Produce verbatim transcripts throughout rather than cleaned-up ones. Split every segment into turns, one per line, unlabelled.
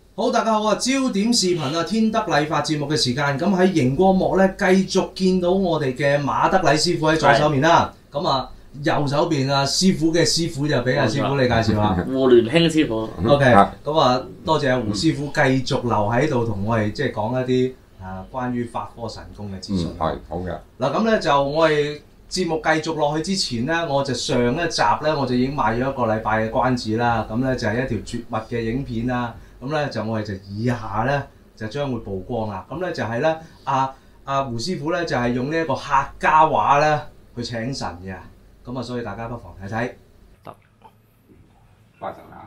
好，大家好啊！焦點視頻啊，天德禮發節目嘅時間，咁喺熒光幕咧繼續見到我哋嘅馬德禮師傅喺左手面啦。咁啊，右手邊啊師傅嘅師傅就俾阿師傅你介紹下。
胡聯興師傅。
OK，咁啊，多謝阿胡師傅繼續留喺度同我哋即係講一啲啊關於法科神功嘅資訊。
係、嗯、好嘅。
嗱咁咧就我哋節目繼續落去之前咧，我就上一集咧我就已經賣咗一個禮拜嘅關子啦。咁咧就係一條絕密嘅影片啦。咁咧就我哋就以下咧就將會曝光啦。咁咧就係咧阿阿胡師傅咧就係、是、用呢一個客家話咧去請神嘅。咁啊，所以大家不妨睇睇。
得。
拜神啊！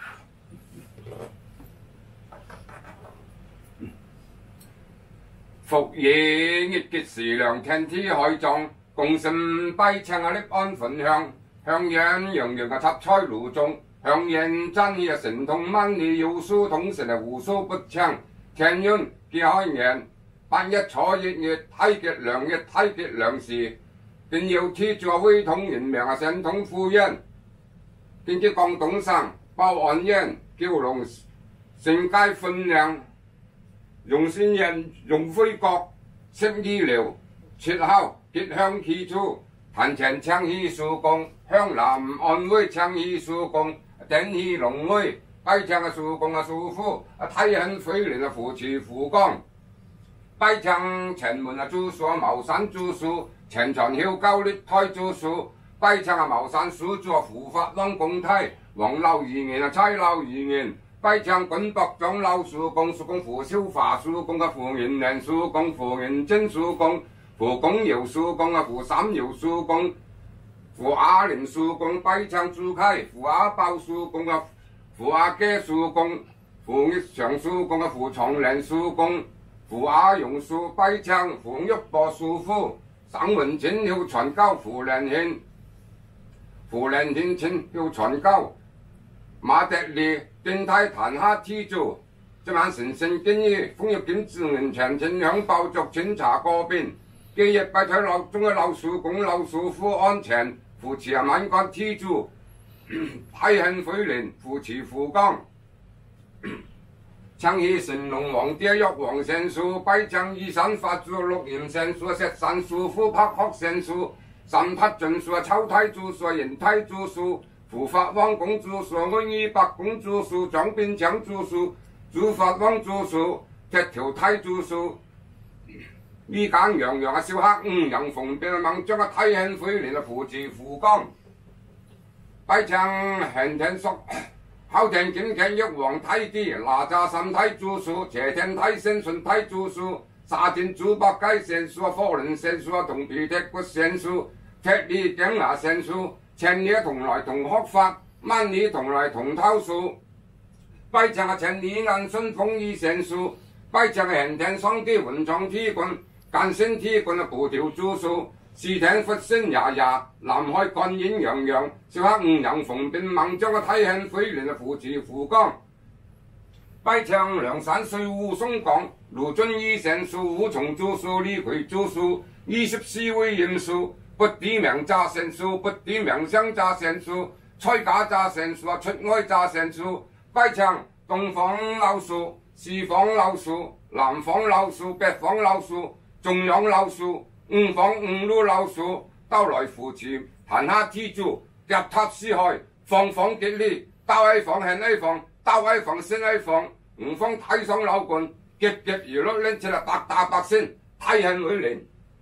復夜月結時涼，聽天海狀，共振悲唱啊！溺安焚香，香煙洋洋啊！插菜爐中。香煙真氣啊，神通萬里，有書通神啊，無所不暢。天淵結開眼，半日坐月月，睇極良日，睇極良時。便要貼住威通人命啊，神通富淵。便結廣東省，包安煙，叫龍盛街分量。用先人用輝國，識醫療，出口結香氣處。彈前唱戲數功，向南安徽唱戲數功。頂起龍威，跛唱啊數功啊數夫，啊體狠飛連啊扶持扶剛，跛唱前門啊主數啊茅山主數，前傳曉高烈胎主數，跛唱啊茅山書主啊扶法浪公梯，黃老二言啊差老二言，跛唱滾博長老數功，數功扶消化數功啊扶元年數功，扶元真數功，扶公窯數功啊扶三窯數功。扶阿廉數功，跛唱朱溪；扶阿包數功啊，扶阿基數功；扶益祥數功啊，扶長靚數功；扶阿勇數跛唱，扶玉波數夫；省文錢要傳交，扶靚獻；扶靚獻錢要傳交。馬德利電梯彈下天柱，今晚神聖經醫，風玉劍自然長情響爆竹清茶過邊。今日拜睇老中嘅老數功老數夫安全。扶持啊萬國天主，體狠飛連，扶持扶剛。창희神龍王爹玉皇神樹，跛唱依山法主六嚴神樹，石山樹夫拍學神樹，三匹盡樹啊秋梯主樹，人梯主樹，扶法王公主樹，安衣白公主樹，張邊強主樹，主法王主樹，鐵條梯主樹。依間洋洋啊，小黑五人逢變啊，猛將啊體狠飛連啊，扶持扶剛，跛唱行天索，後天劍劇玉皇梯啲，哪吒三梯主樹，邪天梯聖順梯主樹，沙田豬八戒神樹啊，火輪神樹啊，銅皮鐵骨神樹，鐵力頂牙神樹，千里同來同學法，萬里同來同偷樹，跛唱啊千里眼順風衣神樹，跛唱啊行天雙地雲藏天棍。間星天棍啊，步調主數，視聽佛聲呀呀，南海觀音洋洋，小黑五人逢變猛將啊體狠飛連啊扶持扶剛，跛唱梁山水滬松江，盧俊義神樹五重主數，李逵主數，二十四位嚴數，不敵名詐神樹，不敵名相詐神樹，吹假詐神樹啊出外詐神樹，跛唱東方老樹，西方老樹，南方老樹，北方老樹。中央老樹，五方五路老樹，都來扶持，彈下天柱，入塔四海，方方極利，刀威房向威房，刀威房升威房，五方睇上老棍，極極娛樂拎出嚟百打百勝，體狠飛連。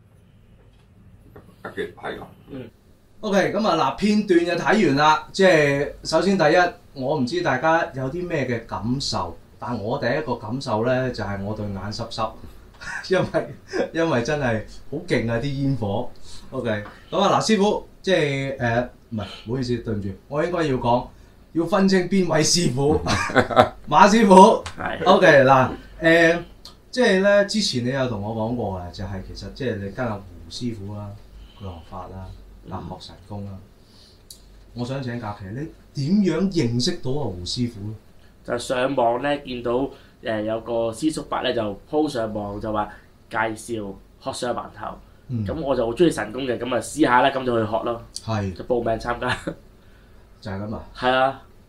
一極係啦。
嗯。OK， 咁啊嗱，片段就睇完啦。即係首先第一，我唔知大家有啲咩嘅感受，但我第一個感受咧就係、是、我對眼濕濕。因為因為真係好勁啊啲煙火 ，OK， 咁啊嗱師傅，即係誒唔係，唔好意思，對唔住，我應該要講，要分清邊位師傅，馬師傅，OK 嗱誒，即係咧之前你有同我講過嘅，就係、是、其實即係你跟阿胡師傅啦，佢學法啦，嗱學神功啦，我想請教其實你點樣認識到阿胡師傅咧？
就上網咧見到。誒有個師叔伯咧就 po 上網就話介紹學上饅頭，咁、嗯、我就好中意神功嘅，咁啊試下啦，咁就去學咯，係就報名參加，
就係咁啊，
係啊，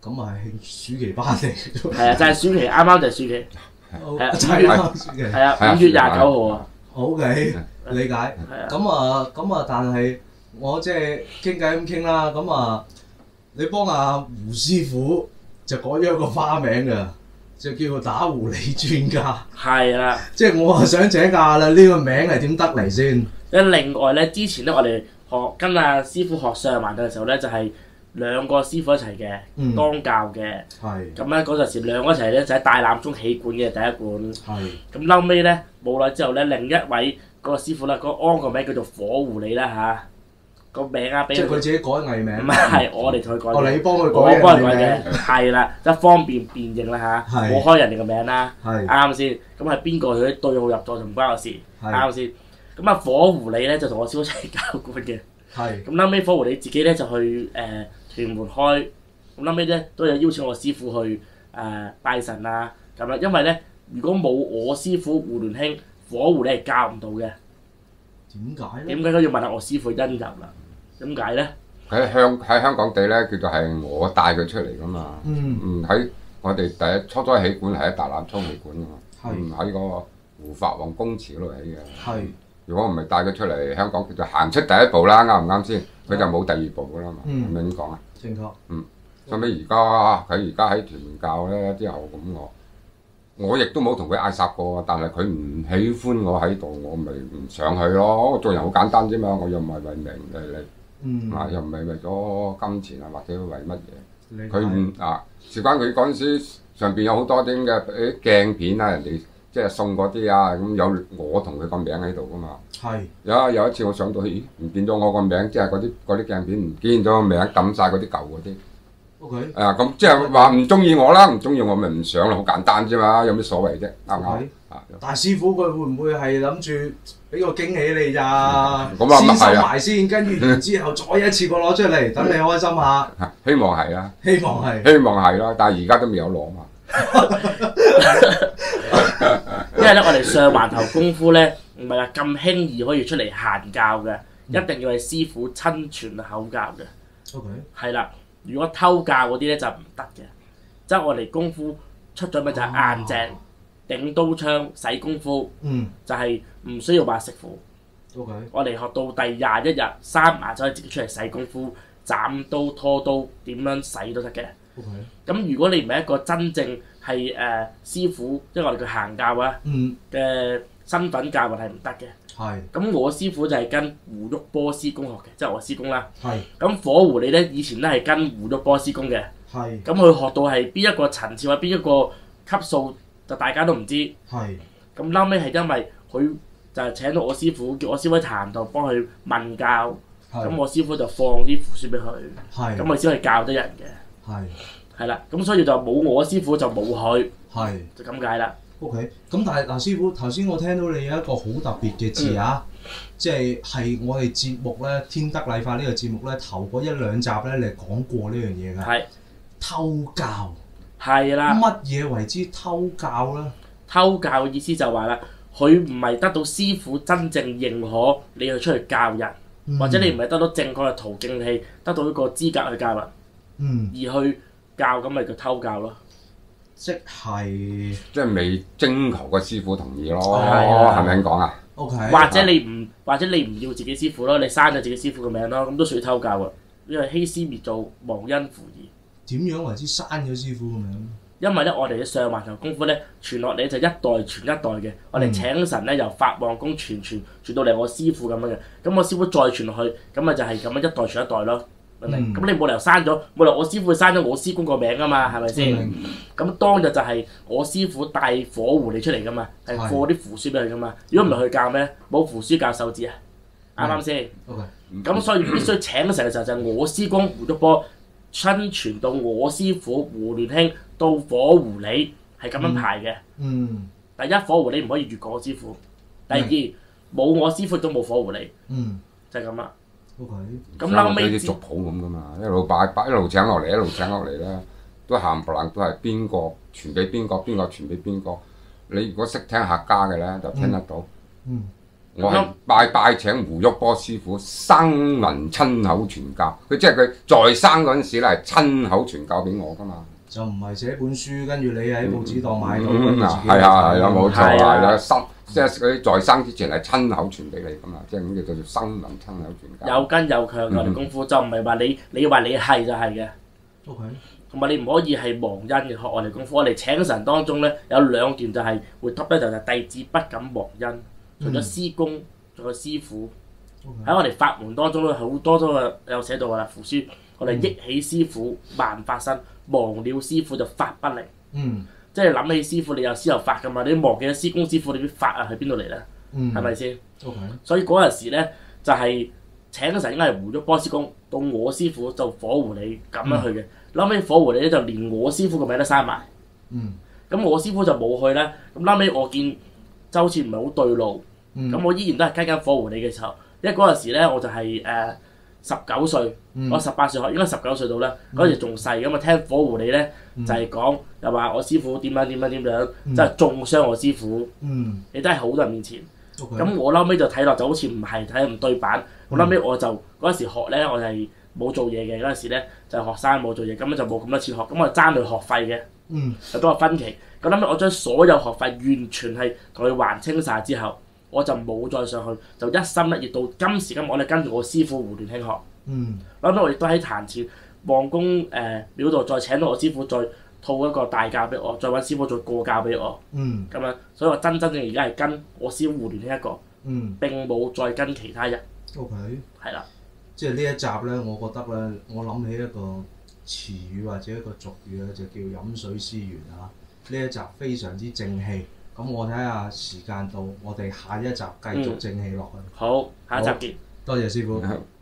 咁啊係暑期班嚟嘅啫。
係啊，就係暑期，啱啱就係暑期。
係
啊
就係啦，暑期。
係啊，五月廿九號啊。
O K，理解。
係啊。
咁啊，咁啊，但係我即係傾偈咁傾啦。咁啊，你幫阿胡師傅就改咗一個花名㗎，就叫做打狐狸專家。
係啦。
即係我啊想請教啦，呢個名係點得嚟先？
咁另外咧，之前咧我哋學跟阿師傅學上環嘅時候咧，就係兩個師傅一齊嘅、
嗯、
當教嘅。
係。
咁咧嗰陣時兩個一齊咧就喺大欖中起館嘅第一館。
係。
咁後尾咧冇耐之後咧，另一位嗰個師傅咧，嗰、嗰個安個名叫做火狐狸啦嚇。個名啊，俾
即係佢自己改藝名。
唔係，我哋同佢改嘅。
哦，你幫佢改
我幫佢改
嘅。
嘅，係啦，即係方便辨認啦嚇。冇開人哋個名啦。
係。啱
先？咁係邊個佢對號入座就唔關我事。啱先？咁啊，火狐狸咧就同我師傅一齊教館嘅。
係。
咁後尾火狐狸自己咧就去誒屯門開，咁後尾咧都有邀請我師傅去誒拜神啊咁樣，因為咧如果冇我師傅胡聯興，火狐狸係教唔到嘅。
點解咧？
點解都要問下我師傅因由啦？點解咧？
喺香喺香港地咧，叫做係我帶佢出嚟噶嘛。
嗯。
嗯，喺我哋第一初初起館係喺大欖涌起館噶嘛。
係。
嗯，喺個胡法王公祠嗰度起嘅。
係。
如果唔係帶佢出嚟，香港叫做行出第一步啦，啱唔啱先？佢就冇第二步噶啦嘛。
嗯。
係咪咁講啊？
正確。
嗯。後尾而家佢而家喺屯門教咧之後咁我。我亦都冇同佢嗌霎過，但係佢唔喜歡我喺度，我咪唔上去咯。我做人好簡單啫嘛，我又唔係為名利利，
嗯、
啊又唔係為咗金錢啊或者為乜嘢。佢唔啊，事關佢嗰陣時上邊有好多啲嘅誒鏡片啊，人哋即係送嗰啲啊，咁有我同佢個名喺度噶嘛。
係。
有有一次我上到去，咦唔見咗我個名，即係嗰啲嗰啲鏡片唔見咗個名，抌晒嗰啲舊嗰啲。
O K。
啊，咁即係話唔中意我啦，唔中意我咪唔上咯，好簡單啫嘛，有咩所謂啫？啱唔啱？啊，
大師傅佢會唔會係諗住俾個驚喜你咋？
咁啊，
先收埋先，跟住然之後再一次過攞出嚟，等你開心下。
希望係啦。
希望係。
希望係啦，但係而家都未有攞嘛。
因為咧，我哋上環頭功夫咧，唔係話咁輕易可以出嚟閒教嘅，一定要係師傅親傳口教嘅。
O K。
係啦。如果偷教嗰啲咧就唔得嘅，即係我哋功夫出咗咪就係硬淨，頂刀槍使功夫，
嗯、
就係唔需要話食符。
Okay.
我哋學到第廿一日，三牙就可以自己出嚟使功夫，斬刀拖刀點樣使都得嘅。咁
Okay.
如果你唔係一個真正係誒、呃、師傅，即係我哋叫行教啊嘅、嗯、身份教育係唔得嘅。
係。
咁我師傅就係跟胡旭波師公學嘅，即係我師公啦。
係。
咁火狐狸咧，以前都係跟胡旭波師公嘅。
係。
咁佢學到係邊一個層次或者邊一個級數，就大家都唔知。
係。
咁後尾係因為佢就係請到我師傅，叫我師傅喺壇度幫佢問教。咁我師傅就放啲符書俾佢。係。咁佢先可以教得人嘅。係。係啦，咁所以就冇我師傅就冇佢。係。就咁解啦。
O.K. 咁但係嗱，師傅頭先我聽到你有一個好特別嘅字啊，嗯、即係係我哋節目咧，天德禮法呢個節目咧，頭嗰一兩集咧，你講過呢樣嘢㗎。係。偷教。係啦。乜嘢為之偷教咧？偷教嘅意思就話啦，佢唔係得到師傅真正認可，你去出去教人，嗯、或者你唔係得到正確嘅途徑係得到一個資格去教人，嗯、而去教咁咪叫偷教咯。即係
即係未徵求個師傅同意咯，係咪咁講啊？
Okay, 或者你唔或者你唔要自己師傅咯，你刪咗自己師傅嘅名咯，咁都屬於偷教啊！因為欺師滅祖，忘恩負義。點樣為之刪咗師傅嘅名？因為咧，我哋嘅上環頭功夫咧傳落嚟就一代傳一代嘅，我哋請神咧由法王公傳傳傳到嚟我師傅咁樣嘅，咁我師傅再傳落去，咁咪就係咁樣一代傳一代咯。明唔明？咁、嗯、你冇理由刪咗，冇理由我師傅刪咗我師公個名啊嘛，係咪先？咁、嗯、當日就係我師傅帶火狐狸出嚟噶嘛，係放啲符書俾佢噶嘛。如果唔係佢教咩？冇符書教手指啊？啱啱先？咁所以必須請神嘅時候就係我師公胡旭波親傳到我師傅胡聯興到火狐狸係咁樣排嘅、嗯。嗯。第一火狐狸唔可以越過我師傅，第二冇、嗯、我師傅都冇火狐狸。嗯。就係咁啦。O K， 咁後尾啲族譜咁噶嘛，一路擺擺一路請落嚟，一路請落嚟啦，都冚唪唥都係邊個傳俾邊個，邊個傳俾邊個。你如果識聽客家嘅咧，就聽得到。嗯。
我係拜拜請胡旭波師傅生文親口傳教，佢即係佢在生嗰陣時咧係親口傳教俾我㗎嘛。
就唔係寫本書，跟住你喺報紙檔買到，
嗯啊，係啊係啊，冇錯係啦，生即係佢在生之前係親口傳俾你㗎嘛，即係咁叫做生文親口傳教。
有根有強嘅我哋功夫，就唔係話你你話你係就係嘅。
OK。
同埋你唔可以係忘恩嘅學我哋功夫，我哋請神當中咧有兩件就係會揼咧，就係弟子不敢忘恩。除咗師公，仲有師傅。喺、okay. 我哋法門當中咧，好多都有寫到㗎啦。符書我哋憶起師傅萬法身，忘了師傅就法不靈。嗯，即係諗起師傅，你有師有法㗎嘛？你忘記咗師公師傅，你啲法啊喺邊度嚟咧？嗯，係咪先？OK。所以嗰陣時咧，就係、是、請嘅時候應該係胡旭波師公，到我師傅就火狐狸咁樣去嘅。嗯後尾火狐狸咧就連我師傅個名都刪埋，咁、嗯、我師傅就冇去咧。咁後尾我見周次唔係好對路，咁、嗯、我依然都係跟緊火狐狸嘅時候，因為嗰陣時咧我就係誒十九歲，嗯、我十八歲學，應該十九歲到啦。嗰、嗯、時仲細，咁啊聽火狐狸咧、嗯、就係、是、講又話我師傅點樣點樣點樣，即係中傷我師傅，嗯、你都係好多人面前。咁、okay. 我後尾就睇落就好似唔係睇唔對版，我後尾我就嗰陣時學咧，我就係、是。冇做嘢嘅嗰陣時咧，就係、學生冇做嘢，咁樣就冇咁多錢學，咁我爭佢學費嘅，嗯，有多個分期。咁諗我將所有學費完全係同佢還清晒之後，我就冇再上去，就一心一意到今時今日，我哋跟住我師傅胡亂興學。嗯，諗我亦都喺壇前望公誒廟度再請到我師傅，再套一個大教俾我，再揾師傅再過教俾我。嗯，咁樣，所以我真真正而家係跟我師傅胡亂興一個，嗯，並冇再跟其他人。OK， 係啦。
即係呢一集咧，我覺得咧，我諗起一個詞語或者一個俗語咧，就叫飲水思源啊！呢一集非常之正氣，咁我睇下時間到，我哋下一集繼續正氣落去。
好，下一集見。
多謝師傅。